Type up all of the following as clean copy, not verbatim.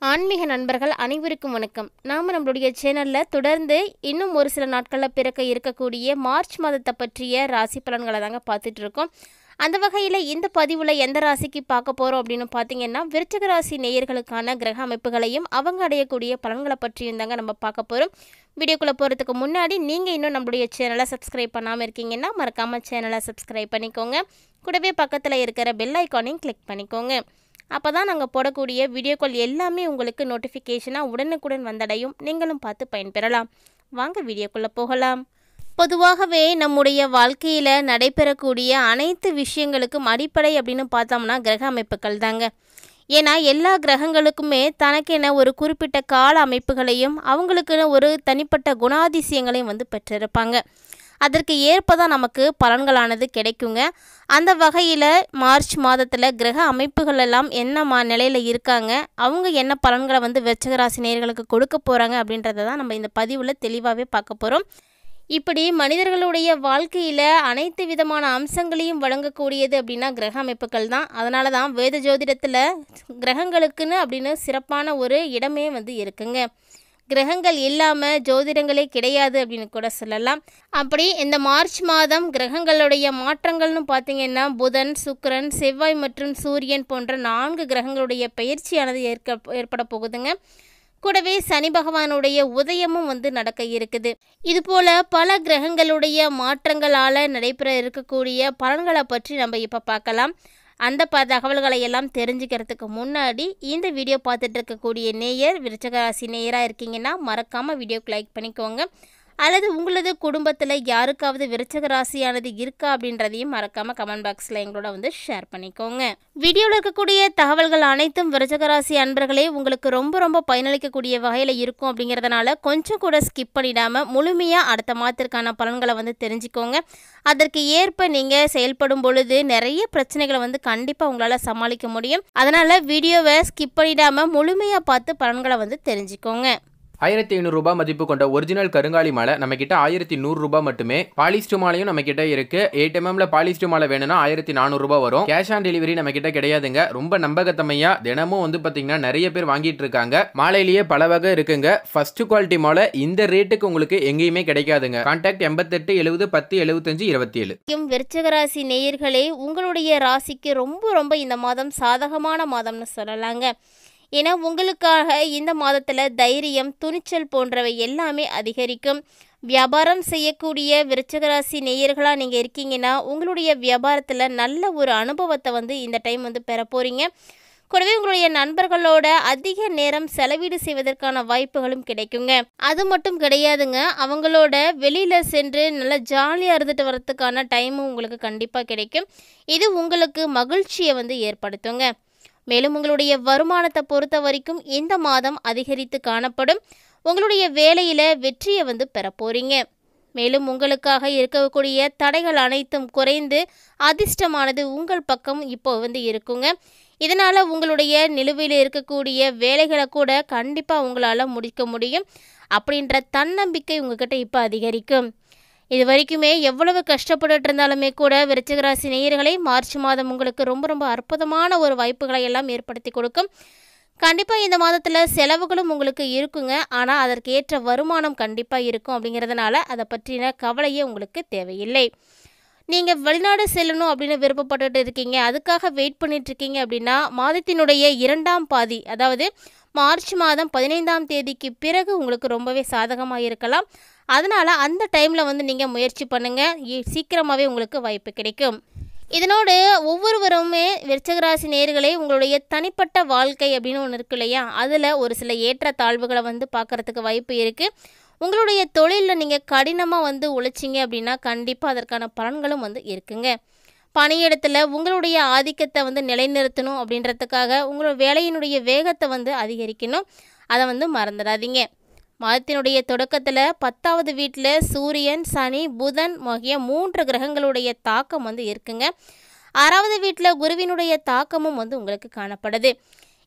ஆன்மீக நண்பர்கள் அனைவருக்கும் வணக்கம். நாம் நம்மளுடைய சேனலில் தொடர்ந்து இன்னும் ஒரு சில நாட்களில் பிறக்க இருக்கக்கூடிய மார்ச் மாதத்தை பற்றிய ராசி பலன்களை தாங்க பார்த்துட்டு இருக்கோம். அந்த வகையில் இந்த பதிவில் எந்த ராசிக்கு பார்க்க போகிறோம் அப்படின்னு பார்த்தீங்கன்னா, விருச்சிக ராசி நேயர்களுக்கான கிரக அமைப்புகளையும் அவங்க அடையக்கூடிய பலன்களை பற்றியும் தாங்க நம்ம பார்க்க போகிறோம். வீடியோக்குள்ளே போகிறதுக்கு முன்னாடி நீங்கள் இன்னும் நம்மளுடைய சேனலை சப்ஸ்கிரைப் பண்ணாமல் இருக்கீங்கன்னா மறக்காமல் சேனலை சப்ஸ்கிரைப் பண்ணிக்கோங்க. கூடவே பக்கத்தில் இருக்கிற பெல் ஐக்கானையும் கிளிக் பண்ணிக்கோங்க. அப்போ தான் நாங்கள் போடக்கூடிய வீடியோக்கள் எல்லாமே உங்களுக்கு நோட்டிஃபிகேஷனாக உடனுக்குடன் வந்தடையும். நீங்களும் பார்த்து பயன்பெறலாம். வாங்க வீடியோக்குள்ளே போகலாம். பொதுவாகவே நம்முடைய வாழ்க்கையில் நடைபெறக்கூடிய அனைத்து விஷயங்களுக்கும் அடிப்படை அப்படின்னு பார்த்தோம்னா கிரக அமைப்புகள் தாங்க. ஏன்னா எல்லா கிரகங்களுக்குமே தனக்கென ஒரு குறிப்பிட்ட கால அமைப்புகளையும் அவங்களுக்குன்னு ஒரு தனிப்பட்ட குணாதிசயங்களையும் பெற்றிருப்பாங்க. அதற்கு ஏற்பதான் நமக்கு பலன்களானது கிடைக்குங்க. அந்த வகையில் மார்ச் மாதத்தில் கிரக அமைப்புகள் எல்லாம் என்ன நிலையில் இருக்காங்க, அவங்க என்ன பலன்களை விருச்சிக ராசி நேயர்களுக்கு கொடுக்க போகிறாங்க அப்படின்றத தான் நம்ம இந்த பதிவில் தெளிவாகவே பார்க்க போகிறோம். இப்படி மனிதர்களுடைய வாழ்க்கையில் அனைத்து விதமான அம்சங்களையும் வழங்கக்கூடியது அப்படின்னா கிரக அமைப்புகள் தான். அதனால தான் வேத ஜோதிடத்தில் கிரகங்களுக்குன்னு அப்படின்னு சிறப்பான ஒரு இடமே இருக்குங்க. கிரகங்கள் இல்லாமல் ஜோதிடங்களே கிடையாது அப்படின்னு கூட சொல்லலாம். அப்படி இந்த மார்ச் மாதம் கிரகங்களுடைய மாற்றங்கள்னு பார்த்தீங்கன்னா, புதன், சுக்கிரன், செவ்வாய் மற்றும் சூரியன் போன்ற 4 கிரகங்களுடைய பயிற்சியானது ஏற்பட போகுதுங்க. கூடவே சனி பகவானுடைய உதயமும் நடக்க இருக்குது. இதுபோல் பல கிரகங்களுடைய மாற்றங்களால் நடைபெற இருக்கக்கூடிய பலன்களை பற்றி நம்ம இப்போ பார்க்கலாம். அந்த தகவல்களை எல்லாம் தெரிஞ்சுக்கிறதுக்கு முன்னாடி இந்த வீடியோ பார்த்துட்டு இருக்கக்கூடிய நேயர் விருச்சிக ராசி நேயராக இருக்கீங்கன்னா மறக்காமல் வீடியோக்கு லைக் பண்ணிக்கோங்க. அல்லது உங்களது குடும்பத்தில் யாருக்காவது விருச்சிக ராசியானது இருக்கா அப்படின்றதையும் மறக்காமல் கமெண்ட் பாக்ஸில் எங்களோட ஷேர் பண்ணிக்கோங்க. வீடியோவில் இருக்கக்கூடிய தகவல்கள் அனைத்தும் விருச்சிக ராசி அன்பர்களே உங்களுக்கு ரொம்ப பயனளிக்கக்கூடிய வகையில் இருக்கும். அப்படிங்கிறதுனால கொஞ்சம் கூட ஸ்கிப் பண்ணிடாமல் முழுமையாக அடுத்த மாதத்திற்கான பலன்களை தெரிஞ்சுக்கோங்க. அதற்கு ஏற்ப நீங்கள் செயல்படும் பொழுது நிறைய பிரச்சனைகளை கண்டிப்பாக உங்களால் சமாளிக்க முடியும். அதனால் வீடியோவை ஸ்கிப் பண்ணிடாமல் முழுமையாக பார்த்து பலன்களை தெரிஞ்சுக்கோங்க. 1500 ரூபாய் மதிப்பு கொண்ட ஒரிஜினல் கருங்காலி மாலை நம்ம கிட்ட 1100 ரூபாய் மட்டுமே. பாலிஸ்டர் மாலையும் நம்ம கிட்ட இருக்கு. 8 mm பாலிஸ்டர் மாலை வேணும்னா 1400 ரூபாய் வரும். கேஷ் ஆன் டெலிவரி நம்ம கிட்ட கிடையாதுங்க. ரொம்ப நம்பகத்தமையா தினமும் பாத்தீங்கன்னா நிறைய பேர் வாங்கிட்டு இருக்காங்க. மாலையிலேயே பல வகை இருக்குங்க. ஃபர்ஸ்ட் குவாலிட்டி மாலை இந்த ரேட்டுக்கு உங்களுக்கு எங்கேயுமே கிடைக்காதுங்க. கான்டாக்ட் 88 70 10 75 27. விருச்சிக ராசி நேயர்களே, உங்களுடைய ராசிக்கு ரொம்ப இந்த மாதம் சாதகமான மாதம்னு சொல்லலாங்க. ஏன்னா உங்களுக்காக இந்த மாதத்தில் தைரியம், துணிச்சல் போன்றவை எல்லாமே அதிகரிக்கும். வியாபாரம் செய்யக்கூடிய விருச்சிக ராசி நேயர்களாக நீங்கள் இருக்கீங்கன்னா உங்களுடைய வியாபாரத்தில் நல்ல ஒரு அனுபவத்தை இந்த டைம் பெற போகிறீங்க. கூடவே உங்களுடைய நண்பர்களோட அதிக நேரம் செலவீடு செய்வதற்கான வாய்ப்புகளும் கிடைக்குங்க. அது மட்டும் கிடையாதுங்க, அவங்களோட வெளியில் சென்று நல்லா ஜாலியாக இருந்துட்டு வரதுக்கான டைமும் உங்களுக்கு கண்டிப்பாக கிடைக்கும். இது உங்களுக்கு மகிழ்ச்சியை ஏற்படுத்துங்க. மேலும் உங்களுடைய வருமானத்தை பொறுத்த வரைக்கும் இந்த மாதம் அதிகரித்து காணப்படும். உங்களுடைய வேலையில் வெற்றியை பெற போகிறீங்க. மேலும் உங்களுக்காக இருக்கக்கூடிய தடைகள் அனைத்தும் குறைந்து அதிர்ஷ்டமானது உங்கள் பக்கம் இப்போ இருக்குங்க. இதனால் உங்களுடைய நிலுவையில் இருக்கக்கூடிய வேலைகளை கூட கண்டிப்பாக உங்களால் முடிக்க முடியும் அப்படின்ற தன்னம்பிக்கை உங்ககிட்ட இப்போ அதிகரிக்கும். இது வரைக்குமே எவ்வளவு கஷ்டப்பட்டு இருந்தாலுமே கூட விருச்சிக ராசி நேயர்களை மார்ச் மாதம் உங்களுக்கு ரொம்ப அற்புதமான ஒரு வாய்ப்புகளை எல்லாம் ஏற்படுத்தி கொடுக்கும். கண்டிப்பாக இந்த மாதத்தில் செலவுகளும் உங்களுக்கு இருக்குங்க. ஆனால் அதற்கேற்ற வருமானம் கண்டிப்பாக இருக்கும். அப்படிங்கிறதுனால அதை பற்றின கவலையே உங்களுக்கு தேவையில்லை. நீங்கள் வெளிநாடு செல்லணும் அப்படின்னு விருப்பப்பட்டு இருக்கீங்க, அதுக்காக வெயிட் பண்ணிட்டுருக்கீங்க அப்படின்னா மாதத்தினுடைய 2ஆம் பாதி, அதாவது மார்ச் மாதம் 15ஆம் தேதிக்கு பிறகு உங்களுக்கு ரொம்பவே சாதகமாக இருக்கலாம். அதனால் அந்த டைமில் நீங்கள் முயற்சி பண்ணுங்கள். சீக்கிரமாகவே உங்களுக்கு வாய்ப்பு கிடைக்கும். இதனோடு ஒவ்வொருவருமே விருச்சிக ராசி நேயர்களே, உங்களுடைய தனிப்பட்ட வாழ்க்கை அப்படின்னு ஒன்று இருக்கு இல்லையா, அதில் ஒரு சில ஏற்ற தாழ்வுகளை பார்க்குறதுக்கு வாய்ப்பு இருக்குது. உங்களுடைய தொழிலில் நீங்கள் கடினமாக உழைச்சிங்க அப்படின்னா கண்டிப்பாக அதற்கான பலன்களும் இருக்குங்க. பணியிடத்தில் உங்களுடைய ஆதிக்கத்தை நிலைநிறுத்தணும் அப்படின்றதுக்காக உங்களோட வேலையினுடைய வேகத்தை அதிகரிக்கணும். அதை மறந்துடாதீங்க. மாதத்தினுடைய தொடக்கத்தில் 10வது வீட்டில் சூரியன், சனி, புதன் ஆகிய 3 கிரகங்களுடைய தாக்கம் இருக்குங்க. 6வது வீட்டில் குருவினுடைய தாக்கமும் உங்களுக்கு காணப்படுது.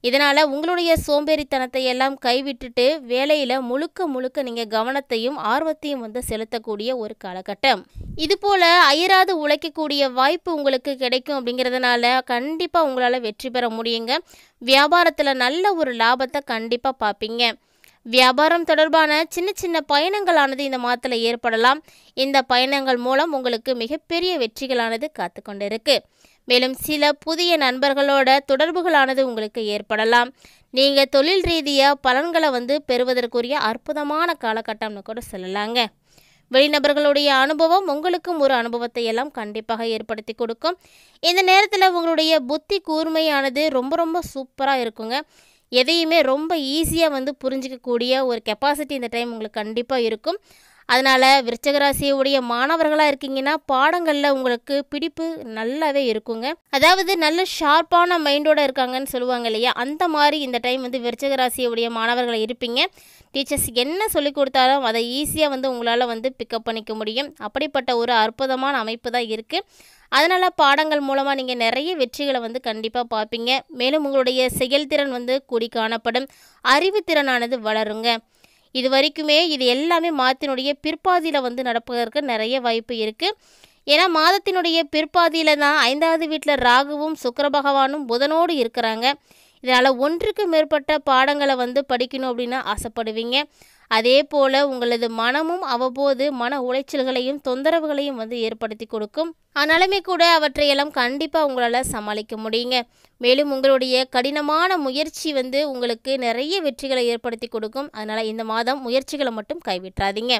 இதனால் உங்களுடைய சோம்பேறித்தனத்தை எல்லாம் கைவிட்டுட்டு வேலையில் முழுக்க முழுக்க நீங்கள் கவனத்தையும் ஆர்வத்தையும் வந்து செலுத்தக்கூடிய ஒரு காலகட்டம். இதுபோல் அயராது உழைக்கக்கூடிய வாய்ப்பு உங்களுக்கு கிடைக்கும். அப்படிங்கிறதுனால கண்டிப்பாக உங்களால் வெற்றி பெற முடியுங்க. வியாபாரத்தில் நல்ல ஒரு லாபத்தை கண்டிப்பாக பார்ப்பீங்க. வியாபாரம் தொடர்பான சின்ன சின்ன பயணங்களானது இந்த மாதத்தில் ஏற்படலாம். இந்த பயணங்கள் மூலம் உங்களுக்கு மிகப்பெரிய வெற்றிகளானது காத்து கொண்டு இருக்கு. மேலும் சில புதிய நண்பர்களோட தொடர்புகளானது உங்களுக்கு ஏற்படலாம். நீங்கள் தொழில் ரீதியாக பலன்களை வந்து பெறுவதற்குரிய அற்புதமான காலகட்டம்னு கூட சொல்லலாங்க. வெளிநபர்களுடைய அனுபவம் உங்களுக்கும் ஒரு அனுபவத்தை எல்லாம் கண்டிப்பாக ஏற்படுத்தி கொடுக்கும். இந்த நேரத்தில் உங்களுடைய புத்தி கூர்மையானது ரொம்ப ரொம்ப சூப்பராக இருக்குங்க. எதையுமே ரொம்ப ஈஸியாக வந்து புரிஞ்சிக்கக்கூடிய ஒரு கெப்பாசிட்டி இந்த டைம் உங்களுக்கு கண்டிப்பாக இருக்கும். அதனால் விருச்சிக ராசியுடைய மாணவர்களாக இருக்கீங்கன்னா பாடங்களில் உங்களுக்கு பிடிப்பு நல்லாவே இருக்குங்க. அதாவது நல்ல ஷார்ப்பான மைண்டோடு இருக்காங்கன்னு சொல்லுவாங்க இல்லையா, அந்த மாதிரி இந்த டைம் வந்து விருச்சிக ராசியுடைய மாணவர்கள் இருப்பீங்க. டீச்சர்ஸ் என்ன சொல்லி கொடுத்தாலும் அதை ஈஸியாக வந்து உங்களால் வந்து பிக்கப் பண்ணிக்க முடியும். அப்படிப்பட்ட ஒரு அற்புதமான அமைப்பு தான் இருக்குது. அதனால் பாடங்கள் மூலமாக நீங்கள் நிறைய வெற்றிகளை வந்து கண்டிப்பாக பார்ப்பீங்க. மேலும் உங்களுடைய செயல்திறன் வந்து கூடி காணப்படும். அறிவுத்திறனானது வளருங்க. இது வரைக்குமே இது எல்லாமே மாதத்தினுடைய பிற்பாதியில் வந்து நடப்பதற்கு நிறைய வாய்ப்பு இருக்குது. ஏன்னா மாதத்தினுடைய பிற்பாதியில் தான் 5வது வீட்டில் ராகுவும் சுக்கிர பகவானும் புதனோடு இருக்கிறாங்க. இதனால் ஒன்றுக்கு மேற்பட்ட பாடங்களை வந்து படிக்கணும் அப்படின்னு ஆசைப்படுவீங்க. அதே போல் உங்களது மனமும் அவ்வப்போது மன உளைச்சல்களையும் தொந்தரவுகளையும் வந்து ஏற்படுத்தி கொடுக்கும். ஆனாலுமே கூட அவற்றையெல்லாம் கண்டிப்பாக உங்களால் சமாளிக்க முடியுங்க. மேலும் உங்களுடைய கடினமான முயற்சி வந்து உங்களுக்கு நிறைய வெற்றிகளை ஏற்படுத்தி கொடுக்கும். அதனால் இந்த மாதம் முயற்சிகளை மட்டும் கைவிட்டுறாதீங்க.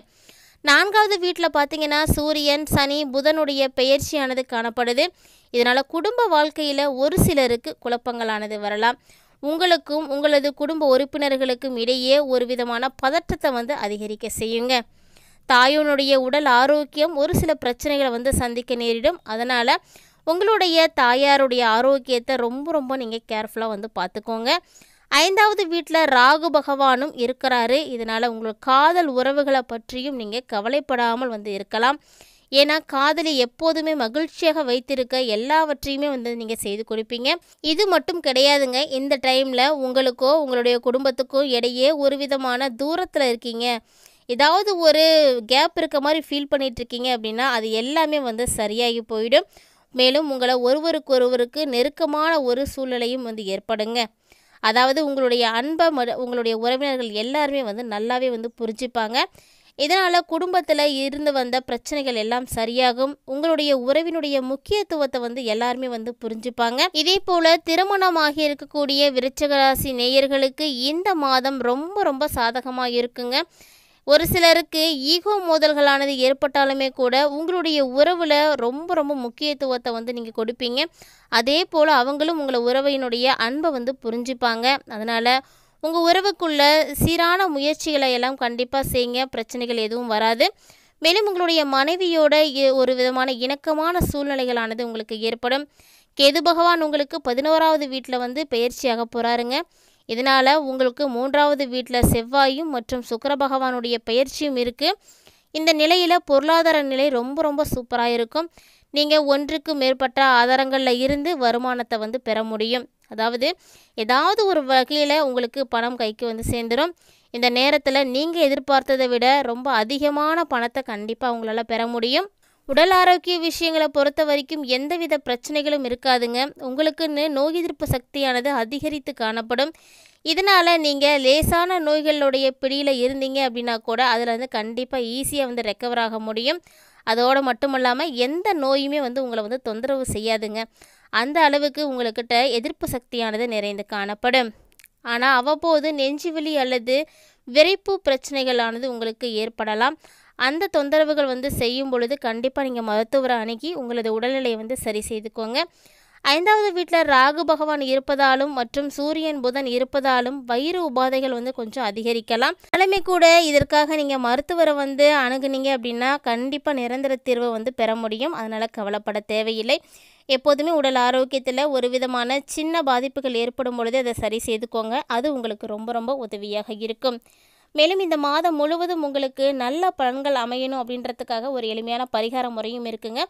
4வது வீட்டில் பார்த்தீங்கன்னா சூரியன் சனி புதனுடைய பெயர்ச்சியானது காணப்படுது. இதனால் குடும்ப வாழ்க்கையில் ஒரு சிலருக்கு குழப்பங்களானது வரலாம். உங்களுக்கும் உங்களது குடும்ப உறுப்பினர்களுக்கும் இடையே ஒரு விதமான பதற்றத்தை வந்து அதிகரிக்க செய்யுங்க. தாயோனுடைய உடல் ஆரோக்கியம் ஒரு சில பிரச்சனைகளை வந்து சந்திக்க நேரிடும். அதனால் உங்களுடைய தாயாருடைய ஆரோக்கியத்தை ரொம்ப ரொம்ப நீங்கள் கேர்ஃபுல்லாக வந்து பார்த்துக்கோங்க. 5வது வீட்டில் ராகு பகவானும் இருக்கிறாரு. இதனால் உங்கள் காதல் உறவுகளை பற்றியும் நீங்கள் கவலைப்படாமல் வந்து இருக்கலாம். ஏன்னா காதலை எப்போதுமே மகிழ்ச்சியாக வைத்திருக்க எல்லாவற்றையுமே வந்து நீங்கள் செய்து கொடுப்பீங்க. இது மட்டும் கிடையாதுங்க. இந்த டைமில் உங்களுக்கோ உங்களுடைய குடும்பத்துக்கோ இடையே ஒரு விதமான தூரத்தில் இருக்கீங்க, ஏதாவது ஒரு கேப் இருக்க மாதிரி ஃபீல் பண்ணிகிட்ருக்கீங்க அப்படின்னா அது எல்லாமே வந்து சரியாகி போயிடும். மேலும் உங்களை ஒருவருக்கு நெருக்கமான ஒரு சூழ்நிலையும் வந்து ஏற்படுங்க. அதாவது உங்களுடைய அன்பை உங்களுடைய உறவினர்கள் எல்லாருமே வந்து நல்லாவே வந்து புரிஞ்சுப்பாங்க. இதனால் குடும்பத்தில் இருந்து வந்த பிரச்சனைகள் எல்லாம் சரியாகும். உங்களுடைய உறவினுடைய முக்கியத்துவத்தை வந்து எல்லாருமே வந்து புரிஞ்சுப்பாங்க. இதே போல் திருமணமாகி இருக்கக்கூடிய விருச்சிக ராசி நேயர்களுக்கு இந்த மாதம் ரொம்ப ரொம்ப சாதகமாக இருக்குங்க. ஒரு சிலருக்கு ஈகோ மோதல்களானது ஏற்பட்டாலுமே கூட உங்களுடைய உறவில் ரொம்ப ரொம்ப முக்கியத்துவத்தை வந்து நீங்கள் கொடுப்பீங்க. அதே போல் அவங்களும் உங்களை உறவினுடைய அன்பை வந்து புரிஞ்சுப்பாங்க. அதனால் உங்கள் உறவுக்குள்ள சீரான முயற்சிகளை எல்லாம் கண்டிப்பாக செய்யுங்க. பிரச்சனைகள் எதுவும் வராது. மேலும் உங்களுடைய மனைவியோட ஒரு விதமான இணக்கமான சூழ்நிலைகளானது உங்களுக்கு ஏற்படும். கேது பகவான் உங்களுக்கு 11வது வீட்டில் வந்து பெயர்ச்சியாக போகிறாருங்க. இதனால் உங்களுக்கு 3வது வீட்டில் செவ்வாயும் மற்றும் சுக்கிர பகவானுடைய பெயர்ச்சியும் இருக்குது. இந்த நிலையில் பொருளாதார நிலை ரொம்ப ரொம்ப சூப்பராக இருக்கும். நீங்கள் ஒன்றுக்கு மேற்பட்ட ஆதாரங்களில் இருந்து வருமானத்தை வந்து பெற முடியும். அதாவது ஏதாவது ஒரு வகையில் உங்களுக்கு பணம் கைக்கு வந்து சேர்ந்துடும். இந்த நேரத்தில் நீங்கள் எதிர்பார்த்ததை விட ரொம்ப அதிகமான பணத்தை கண்டிப்பாக உங்களால் பெற முடியும். உடல் ஆரோக்கிய விஷயங்களை பொறுத்த வரைக்கும் எந்தவித பிரச்சனைகளும் இருக்காதுங்க. உங்களுக்குன்னு நோய் எதிர்ப்பு சக்தியானது அதிகரித்து காணப்படும். இதனால் நீங்கள் லேசான நோய்களுடைய பிடியில் இருந்தீங்க அப்படின்னா கூட அதில் வந்து கண்டிப்பாக ஈஸியாக வந்து ரெக்கவர் ஆக முடியும். அதோடு மட்டும் இல்லாமல் எந்த நோயுமே வந்து உங்களை வந்து தொந்தரவு செய்யாதுங்க. அந்த அளவுக்கு உங்கள்கிட்ட எதிர்ப்பு சக்தியானது நிறைந்து காணப்படும். ஆனால் அவ்வப்போது நெஞ்சுவலி அல்லது விரைப்பு பிரச்சனைகளானது உங்களுக்கு ஏற்படலாம். அந்த தொந்தரவுகள் வந்து செய்யும் பொழுது கண்டிப்பாக நீங்கள் மருத்துவரை அணுகி உங்களது உடல்நிலையை வந்து சரி செய்துக்கோங்க. 5வது வீட்டில் ராகு பகவான் இருப்பதாலும் மற்றும் சூரியன் புதன் இருப்பதாலும் வயிறு உபாதைகள் வந்து கொஞ்சம் அதிகரிக்கலாம். நிலைமை கூட இதற்காக நீங்கள் மருத்துவரை வந்து அணுகுனீங்க அப்படின்னா கண்டிப்பாக நிரந்தர தீர்வை வந்து பெற முடியும். அதனால் கவலைப்பட தேவையில்லை. எப்போதுமே உடல் ஆரோக்கியத்தில் ஒரு விதமான சின்ன பாதிப்புகள் ஏற்படும் பொழுது அதை சரி செய்துக்கோங்க. அது உங்களுக்கு ரொம்ப ரொம்ப உதவியாக இருக்கும். மேலும் இந்த மாதம் முழுவதும் உங்களுக்கு நல்ல பலன்கள் அமையணும் அப்படின்றதுக்காக ஒரு எளிமையான பரிகார முறையும் இருக்குங்க.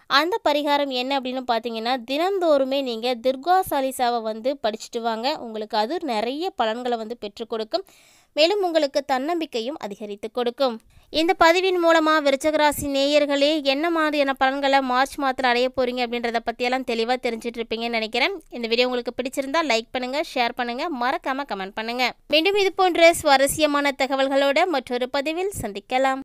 அந்த பரிகாரம் என்ன அப்படின்னு பார்த்தீங்கன்னா, தினந்தோறுமே நீங்கள் துர்கா சாலிசாவை வந்து படிச்சுட்டு வாங்க. உங்களுக்கு அது நிறைய பலன்களை வந்து பெற்றுக் கொடுக்கும். மேலும் உங்களுக்கு தன்னம்பிக்கையும் அதிகரித்து கொடுக்கும். இந்த பதிவின் மூலமாக விருச்சிக ராசி நேயர்களே என்ன மாதிரியான பலன்களை மார்ச் மாதத்தில் அடைய போகிறீங்க அப்படின்றத பற்றியெல்லாம் தெளிவாக தெரிஞ்சுட்டு இருப்பீங்கன்னு நினைக்கிறேன். இந்த வீடியோ உங்களுக்கு பிடிச்சிருந்தா லைக் பண்ணுங்கள், ஷேர் பண்ணுங்கள், மறக்காமல் கமெண்ட் பண்ணுங்கள். மீண்டும் இது போன்ற சுவாரஸ்யமான தகவல்களோட மற்றொரு பதிவில் சந்திக்கலாம்.